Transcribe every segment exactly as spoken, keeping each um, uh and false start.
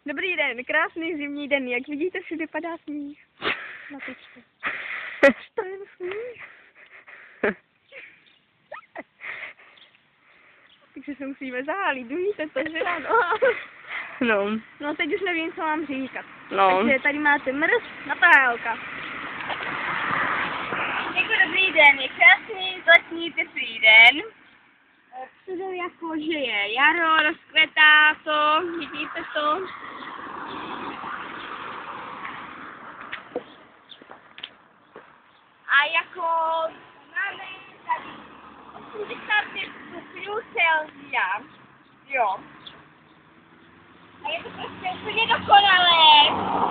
Dobrý den, krásný zimní den, jak vidíte, všude padá sníh. Na tečku. To je sníh. Takže se musíme zahálit, víte to, že ano? No. No teď už nevím, co mám říkat. No. Takže tady máte mrz Natálka. Jako dobrý den, je krásný, letní, teplý den. Všude jako, že je jaro, rozkvetá to, vidíte to? A jako máme tady osmdesát pět stupňů Celsia. Jo. A je to prostě úplně dokonalé.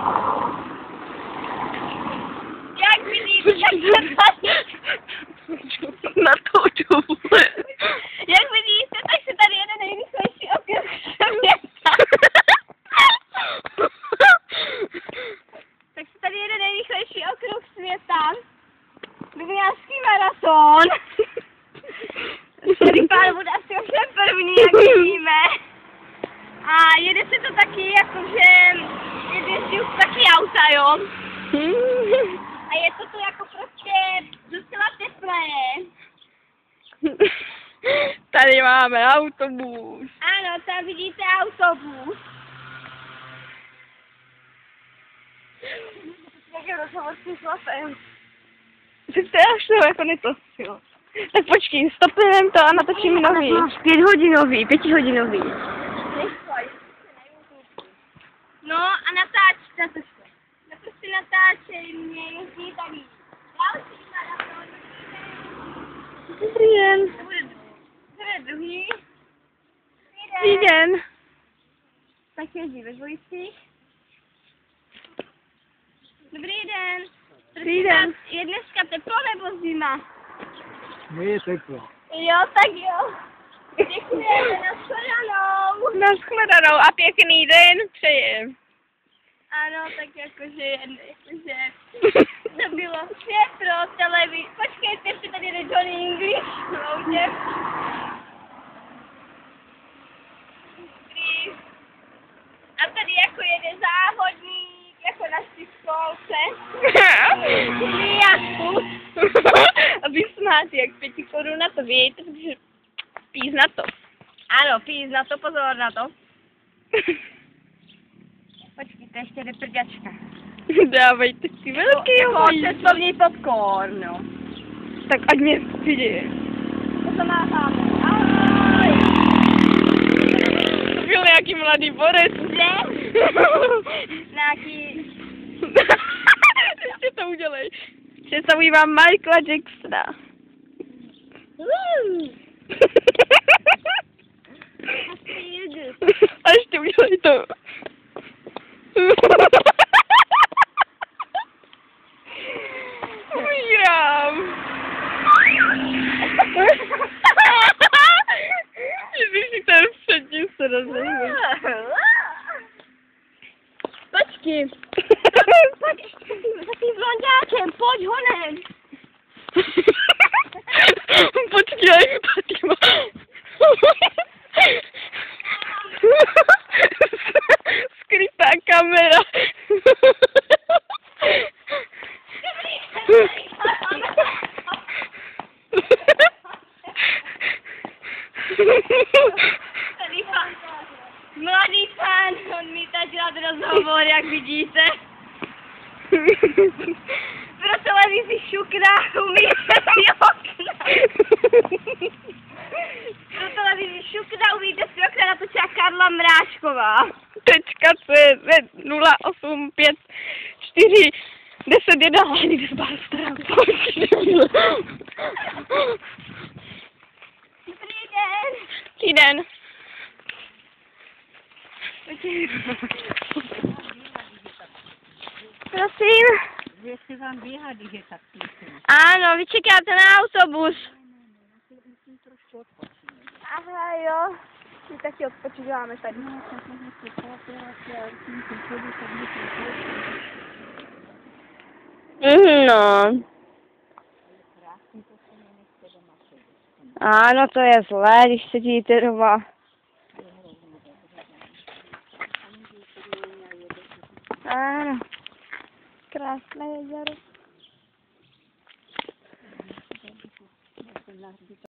Jak vidíte, tak se tady... Na to dobu. Jak vidíte, tak se tady jede nejrychlejší okruh světa. Tak se tady jede nejrychlejší okruh světa. Lviňářský maraton. Který pán bude asi ovšem první, jak vidíme. A jede se to taky, jakože jezdí už taky auta, jo. A je to tu jako prostě docela teplé. Tady máme autobus. Ano, tam vidíte autobus. Jak je rozhovor s chlapem. Že to je až to jako netočilo. Tak počkej, stopneme to a natočíme nový. Pěthodinový, pětihodinový. No a natáč, natočte. No prostě natáčej mě, jezdí tady. Další maraton. Dobrý den. To bude, bude druhý. Dobrý den. Tak jezdí ve dvojicích. Dobrý den. Dobrý den. Je dneska teplo nebo zima? No je teplo. Jo, tak jo. Děkujeme, nashledanou. Nashledanou a pěkný den přejem. Ano, tak jakože, jakože to bylo vše pro televizi. Počkejte, si tady jde Johnny English v autě. A tady jako jede závodník, jako na školce. A vy smáte, jak pěti koruna, to víte, protože píz na to. Ano, píš na to, pozor na to. Počkejte, ještě jde prďačka. Dávejte si velký Jako cestovní popcorn, no. Tak ať mě vidí. To se máháme. Ahoj! Byl nějaký mladý borec. Kde? Nějaký... Ještě to udělej. Představuji vám Michaela Jacksona. A ještě udělej to. Umírám. Ježiši, ten předtím se rozhodl. Počkej. Pojď, za tím blonďákem, pojď honem. Počkej, Fatima. Skrytá kamera. Tady pán, mladý pán, on mítá dělat rozhovor, jak vidíte. Pro televizi Šukra umíte si okna. Pro televizi Šukra umíte si okna, natočila Karla Mráčková. Tečka C Z nula osm pět čtyři deset jedna hlavní zbár stran. Dobrý den. Dobrý den. Prosím. Jestli vám běhá, když je tak písem. Ano, vy čekáte na autobus. Aha, jo. My taky odpočíváme tady. No. Ano, to je zlé, když sedíte doma. Krásné jezero.